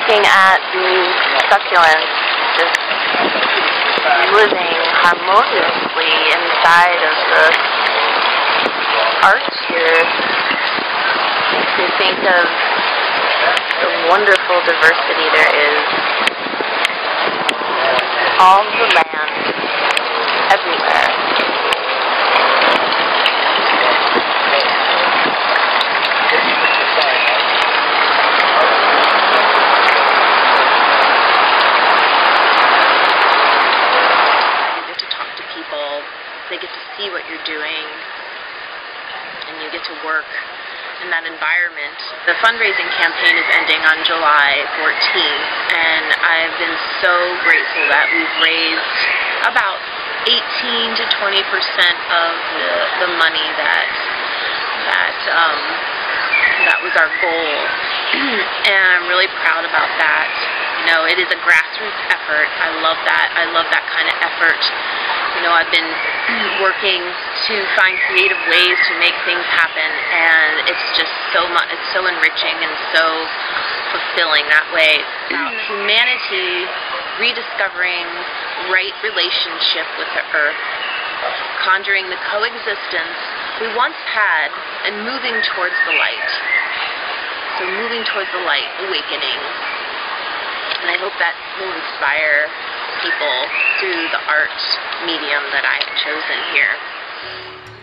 looking at these succulents just living harmoniously inside of the art here makes me think of the wonderful diversity there is. All the land, everywhere. They get to see what you're doing, and you get to work in that environment. The fundraising campaign is ending on July 14th, and I've been so grateful that we've raised about 18 to 20% of the money that was our goal, and I'm really proud about that. You know, it is a grassroots effort. I love that. I love that kind of effort. You know, I've been working to find creative ways to make things happen, and it's just it's so enriching and so fulfilling that way. About humanity rediscovering right relationship with the earth, conjuring the coexistence we once had, and moving towards the light. So moving towards the light, awakening. And I hope that will inspire people through the art medium that I have chosen here.